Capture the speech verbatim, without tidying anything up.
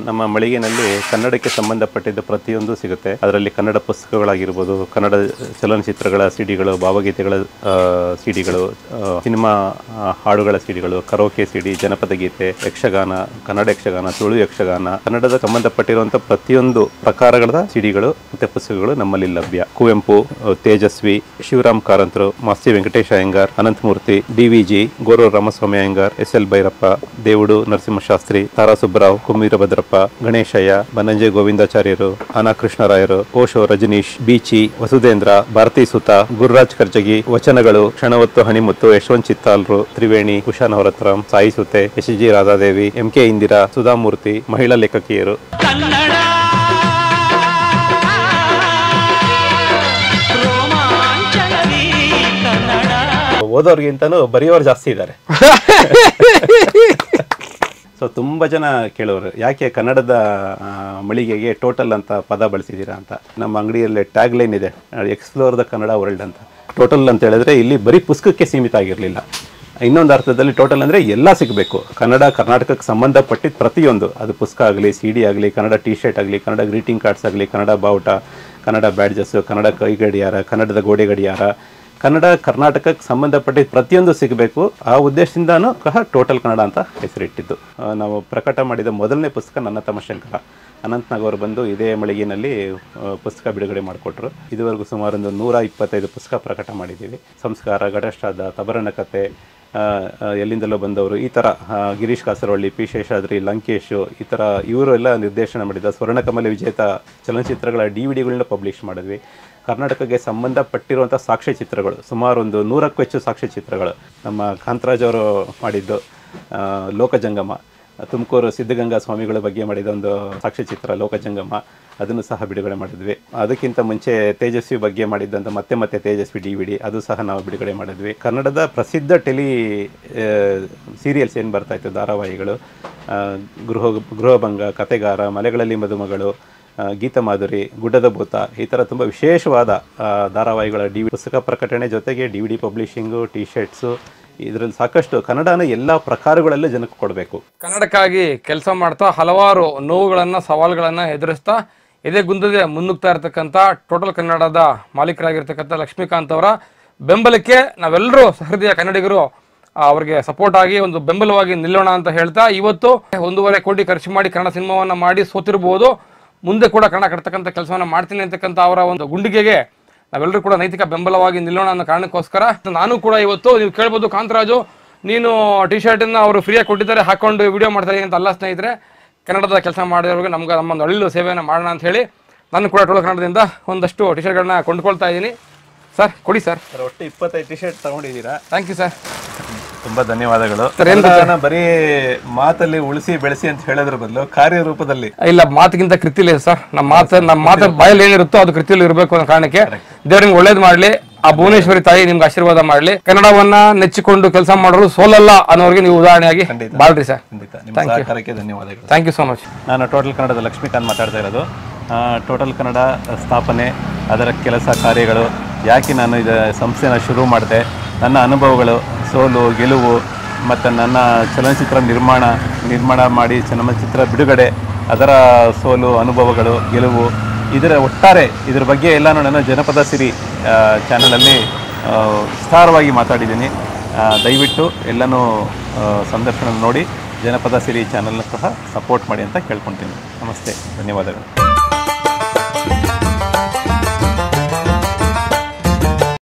ನಮ್ಮ ಮಳಿಗೆನಲ್ಲಿ ಕನ್ನಡಕ್ಕೆ ಸಂಬಂಧಪಟ್ಟಿದ್ದ ಪ್ರತಿಯೊಂದು ಸಿಗುತ್ತೆ. ಅದರಲ್ಲಿ ಕನ್ನಡ ಪುಸ್ತಕಗಳಾಗಿರ್ಬೋದು, ಕನ್ನಡ ಚಲನಚಿತ್ರಗಳ ಸಿಡಿಗಳು, ಭಾವಗೀತೆಗಳ ಸಿಡಿಗಳು, ಸಿನಿಮಾ ಹಾಡುಗಳ ಸಿಡಿಗಳು, ಕರೋಕೆ ಸಿಡಿ, ಜನಪದ ಗೀತೆ, ಯಕ್ಷಗಾನ, ಕನ್ನಡ ಯಕ್ಷಗಾನ, ತುಳು ಯಕ್ಷಗಾನ, ಕನ್ನಡದ ಸಂಬಂಧಪಟ್ಟಿರುವಂತಹ ಪ್ರತಿಯೊಂದು ಪ್ರಕಾರಗಳ ಸಿಡಿಗಳು ಮತ್ತೆ ಪುಸ್ತಕಗಳು ನಮ್ಮಲ್ಲಿ ಲಭ್ಯ. ಕುವೆಂಪು, ತೇಜಸ್ವಿ, ಶಿವರಾಮ್ ಕಾರಂತರು, Masti Venkatesha Iyengar, Ananthamurthy, D V G, Goruru Ramaswamy Iyengar, S L Bhyrappa, Devudu Narasimhashastri, Tara Subbarao, ಕುಮ್ಮೀರ ಭದ್ರಪ್ಪ, ಗಣೇಶಯ್ಯ, ಬನ್ನಂಜೆ ಗೋವಿಂದಾಚಾರ್ಯರು, ಅನಾ ಕೃಷ್ಣರಾಯರು, ಓಶೋ ರಜನೀಶ್, ಬೀಚಿ, ವಸುಧೇಂದ್ರ, ಭಾರತಿ ಸುತ, ಗುರುರಾಜ್ ಕರ್ಜಗಿ, ವಚನಗಳು, ಕ್ಷಣವತ್ತು ಹಣಿಮುತ್ತು, ಯಶವಂತ್ ಚಿತ್ತಾಲ್ರು, ತ್ರಿವೇಣಿ, ಕುಶಾನ್ ಹೊರತ್ರಾಮ್, ಸಾಯಿ ಸುತೆ, S G Radhadevi, M K Indira, Sudhamurthy, ಮಹಿಳಾ ಲೇಖಕಿಯರು. ಓದೋರ್ಗಿಂತನೂ ಬರೆಯೋರು ಜಾಸ್ತಿ ಇದ್ದಾರೆ. ಸೊ ತುಂಬ ಜನ ಕೇಳೋರು, ಯಾಕೆ ಕನ್ನಡದ ಮಳಿಗೆಗೆ ಟೋಟಲ್ ಅಂತ ಪದ ಬಳಸಿದ್ದೀರಾ ಅಂತ. ನಮ್ಮ ಅಂಗಡಿಯಲ್ಲಿ ಟ್ಯಾಗ್ ಲೈನ್ ಇದೆ, ಎಕ್ಸ್ಪ್ಲೋರ್ ದ ಕನ್ನಡ ವರ್ಲ್ಡ್ ಅಂತ. ಟೋಟಲ್ ಅಂತ ಹೇಳಿದ್ರೆ ಇಲ್ಲಿ ಬರೀ ಪುಸ್ತಕಕ್ಕೆ ಸೀಮಿತ ಆಗಿರಲಿಲ್ಲ. ಇನ್ನೊಂದು ಅರ್ಥದಲ್ಲಿ ಟೋಟಲ್ ಅಂದರೆ ಎಲ್ಲ ಸಿಗಬೇಕು. ಕನ್ನಡ ಕರ್ನಾಟಕಕ್ಕೆ ಸಂಬಂಧಪಟ್ಟಿದ್ದ ಪ್ರತಿಯೊಂದು, ಅದು ಪುಸ್ತಕ ಆಗಲಿ, ಸಿ ಡಿ ಆಗಲಿ, ಕನ್ನಡ ಟಿ ಶರ್ಟ್ ಆಗಲಿ, ಕನ್ನಡ ಗ್ರೀಟಿಂಗ್ ಕಾರ್ಡ್ಸ್ ಆಗಲಿ, ಕನ್ನಡ ಬಾವುಟ, ಕನ್ನಡ ಬ್ಯಾಡ್ಜಸ್ಸು, ಕನ್ನಡ ಕೈ ಗಡಿಯಾರ, ಕನ್ನಡದ ಗೋಡೆ ಗಡಿಯಾರ, ಕನ್ನಡ ಕರ್ನಾಟಕಕ್ಕೆ ಸಂಬಂಧಪಟ್ಟಿದ್ದ ಪ್ರತಿಯೊಂದು ಸಿಗಬೇಕು. ಆ ಉದ್ದೇಶದಿಂದನೂ ಸಹ ಟೋಟಲ್ ಕನ್ನಡ ಅಂತ ಹೆಸರಿಟ್ಟಿದ್ದು. ನಾವು ಪ್ರಕಟ ಮಾಡಿದ ಮೊದಲನೇ ಪುಸ್ತಕ ನನ್ನ ತಮ್ಮ ಶಂಕರ. ಅನಂತನಾಗ್ ಅವರು ಬಂದು ಇದೇ ಮಳಿಗೆನಲ್ಲಿ ಪುಸ್ತಕ ಬಿಡುಗಡೆ ಮಾಡಿಕೊಟ್ರು. ಇದುವರೆಗೂ ಸುಮಾರು ಒಂದು ನೂರ ಇಪ್ಪತ್ತೈದು ಪುಸ್ತಕ ಪ್ರಕಟ ಮಾಡಿದ್ದೀವಿ. ಸಂಸ್ಕಾರ, ಘಟಶ್ರಾದ್ದ, ತಬರನ ಕತೆ, ಎಲ್ಲಿಂದಲೋ ಬಂದವರು, ಈ ಥರ ಗಿರೀಶ್ ಕಾಸರವಳ್ಳಿ, ಪಿ ಶೇಷಾದ್ರಿ, ಲಂಕೇಶು, ಈ ಥರ ಇವರು ಎಲ್ಲ ನಿರ್ದೇಶನ ಮಾಡಿದ ಸ್ವರ್ಣಕಮಲ ವಿಜೇತ ಚಲನಚಿತ್ರಗಳ ಡಿ ವಿ ಡಿಗಳನ್ನ ಪಬ್ಲಿಷ್ ಮಾಡಿದ್ವಿ. ಕರ್ನಾಟಕಕ್ಕೆ ಸಂಬಂಧಪಟ್ಟಿರುವಂಥ ಸಾಕ್ಷ್ಯಚಿತ್ರಗಳು ಸುಮಾರು ಒಂದು ನೂರಕ್ಕೂ ಹೆಚ್ಚು ಸಾಕ್ಷ್ಯಚಿತ್ರಗಳು. ನಮ್ಮ ಕಾಂತರಾಜ್ ಅವರು ಮಾಡಿದ್ದು ಲೋಕಜಂಗಮ, ತುಮಕೂರು ಸಿದ್ಧಗಂಗಾ ಸ್ವಾಮಿಗಳ ಬಗ್ಗೆ ಮಾಡಿದ ಒಂದು ಸಾಕ್ಷ್ಯಚಿತ್ರ ಲೋಕಜಂಗಮ, ಅದನ್ನು ಸಹ ಬಿಡುಗಡೆ ಮಾಡಿದ್ವಿ. ಅದಕ್ಕಿಂತ ಮುಂಚೆ ತೇಜಸ್ವಿ ಬಗ್ಗೆ ಮಾಡಿದ್ದಂಥ ಮತ್ತೆ ಮತ್ತೆ ತೇಜಸ್ವಿ ಡಿ ವಿ ಡಿ, ಅದು ಸಹ ನಾವು ಬಿಡುಗಡೆ ಮಾಡಿದ್ವಿ. ಕನ್ನಡದ ಪ್ರಸಿದ್ಧ ಟೆಲಿ ಸೀರಿಯಲ್ಸ್ ಏನು ಬರ್ತಾಯಿತ್ತು, ಧಾರಾವಾಹಿಗಳು, ಗೃಹ ಗೃಹಭಂಗ, ಕತೆಗಾರ, ಮಲೆಗಳಲ್ಲಿ ಮದುಮಗಳು, ಗೀತಮಾಧುರಿ, ಗುಡ್ಡದ ಭೂತ, ಈ ಥರ ತುಂಬ ವಿಶೇಷವಾದ ಧಾರಾವಾಹಿಗಳ ಡಿ ವಿ ಪುಸ್ತಕ ಪ್ರಕಟಣೆ ಜೊತೆಗೆ D V D publishing, T shirts, ಇದರಲ್ಲಿ ಸಾಕಷ್ಟು ಕನ್ನಡನ ಎಲ್ಲ ಪ್ರಕಾರಗಳಲ್ಲೂ ಜನಕ್ಕೆ ಕೊಡಬೇಕು. ಕನ್ನಡಕ್ಕಾಗಿ ಕೆಲಸ ಮಾಡ್ತಾ ಹಲವಾರು ನೋವುಗಳನ್ನು, ಸವಾಲುಗಳನ್ನು ಎದುರಿಸ್ತಾ ಇದೇ ಗುಂದದೆ ಮುನ್ನುಗ್ತಾ ಇರತಕ್ಕಂಥ ಟೋಟಲ್ ಕನ್ನಡದ ಮಾಲೀಕರಾಗಿರ್ತಕ್ಕಂಥ ಲಕ್ಷ್ಮೀಕಾಂತ್ ಅವರ ಬೆಂಬಲಕ್ಕೆ ನಾವೆಲ್ಲರೂ ಸಹೃದಯ ಕನ್ನಡಿಗರು ಅವ್ರಿಗೆ ಸಪೋರ್ಟ್ ಆಗಿ ಒಂದು ಬೆಂಬಲವಾಗಿ ನಿಲ್ಲೋಣ ಅಂತ ಹೇಳ್ತಾ, ಇವತ್ತು ಒಂದೂವರೆ ಕೋಟಿ ಖರ್ಚು ಮಾಡಿ ಕನ್ನಡ ಸಿನಿಮಾವನ್ನು ಮಾಡಿ ಸೋತಿರ್ಬೋದು, ಮುಂದೆ ಕೂಡ ಕನ್ನಡ ಕಟ್ತಕ್ಕಂಥ ಕೆಲಸವನ್ನು ಮಾಡ್ತೀನಿ ಅಂತಕ್ಕಂಥ ಅವರ ಒಂದು ಗುಂಡಿಗೆಗೆ ನಾವೆಲ್ಲರೂ ಕೂಡ ನೈತಿಕ ಬೆಂಬಲವಾಗಿ ನಿಲ್ಲೋಣ ಅನ್ನೋ ಕಾರಣಕ್ಕೋಸ್ಕರ ನಾನು ಕೂಡ ಇವತ್ತು, ನೀವು ಕೇಳ್ಬೋದು ಕಾಂತರಾಜು ನೀನು ಟಿ ಶರ್ಟನ್ನು ಅವರು ಫ್ರೀಯಾಗಿ ಕೊಟ್ಟಿದ್ದಾರೆ ಹಾಕೊಂಡು ವಿಡಿಯೋ ಮಾಡ್ತಾರೆ ಅಂತ. ಅಲ್ಲ ಸ್ನೇಹಿತರೆ, ಕನ್ನಡದ ಕೆಲಸ ಮಾಡಿದವ್ರಿಗೆ ನಮ್ಗೆ ನಮ್ಮೊಂದು ಅಳಿಲು ಸೇವೆಯನ್ನು ಮಾಡೋಣ ಅಂತ ಹೇಳಿ ನಾನು ಕೂಡ ಟೋಟಲ್ ಕನ್ನಡದಿಂದ ಒಂದಷ್ಟು ಟಿ ಶರ್ಟ್ಗಳನ್ನ ಕೊಂಡ್ಕೊಳ್ತಾ ಇದ್ದೀನಿ. ಸರ್ ಕೊಡಿ ಸರ್. ಸರ್ ಒಟ್ಟು ಇಪ್ಪತ್ತೈದು ಟಿ ಶರ್ಟ್ ತಗೊಂಡಿದ್ದೀರಾ, ಥ್ಯಾಂಕ್ ಯು ಸರ್. ತುಂಬ ಧನ್ಯವಾದಗಳು. ಬರೀ ಮಾತಲ್ಲಿ ಉಳಿಸಿ ಬೆಳೆಸಿ ಅಂತ ಹೇಳೋದ್ರ ಬದಲು ಕಾರ್ಯರೂಪದಲ್ಲಿ, ಇಲ್ಲ ಮಾತಿಗಿಂತ ಕೃತಿಲಿ ಸರ್, ನಮ್ಮ ಮಾತು ನಮ್ಮ ಮಾತು ಬಾಯಲ್ಲಿ ಏನಿರುತ್ತೋ ಅದು ಕೃತಿಯಲ್ಲಿ ಇರಬೇಕು ಅನ್ನೋ ಕಾರಣಕ್ಕೆ ದೇವ್ರ ನಿಮ್ಗೆ ಒಳ್ಳೇದು ಮಾಡಲಿ, ಆ ಭುವನೇಶ್ವರಿ ತಾಯಿ ನಿಮ್ಗೆ ಆಶೀರ್ವಾದ ಮಾಡಲಿ. ಕನ್ನಡವನ್ನ ನೆಚ್ಚಿಕೊಂಡು ಕೆಲಸ ಮಾಡೋರು ಸೋಲಲ್ಲ ಅನ್ನೋರಿಗೆ ನೀವು ಉದಾಹರಣೆಯಾಗಿ ಬಾಳ್ರಿ ಸರ್. ಧನ್ಯವಾದಗಳು. Thank you so much. ನಾನು ಟೋಟಲ್ ಕನ್ನಡದ ಲಕ್ಷ್ಮೀಕಾಂತ್ ಮಾತಾಡ್ತಾ ಇರೋದು. ಟೋಟಲ್ ಕನ್ನಡ ಸ್ಥಾಪನೆ, ಅದರ ಕೆಲಸ ಕಾರ್ಯಗಳು, ಯಾಕೆ ನಾನು ಇದು ಸಂಸ್ಥೆನ ಶುರು ಮಾಡಿದೆ, ನನ್ನ ಅನುಭವಗಳು, ಸೋಲು ಗೆಲುವು, ಮತ್ತು ನನ್ನ ಚಲನಚಿತ್ರ ನಿರ್ಮಾಣ ನಿರ್ಮಾಣ ಮಾಡಿ ಚಲನಚಿತ್ರ ಬಿಡುಗಡೆ, ಅದರ ಸೋಲು ಅನುಭವಗಳು, ಗೆಲುವು, ಇದರ ಒಟ್ಟಾರೆ ಇದ್ರ ಬಗ್ಗೆ ಎಲ್ಲನೂ ನಾನು ಜನಪದ ಸಿರಿ ಚಾನಲಲ್ಲಿ ವಿಸ್ತಾರವಾಗಿ ಮಾತಾಡಿದ್ದೀನಿ. ದಯವಿಟ್ಟು ಎಲ್ಲನೂ ಸಂದರ್ಶನ ನೋಡಿ ಜನಪದ ಸಿರಿ ಚಾನಲ್ನ ಸಹ ಸಪೋರ್ಟ್ ಮಾಡಿ ಅಂತ ಕೇಳ್ಕೊತೀನಿ. ನಮಸ್ತೆ, ಧನ್ಯವಾದಗಳು.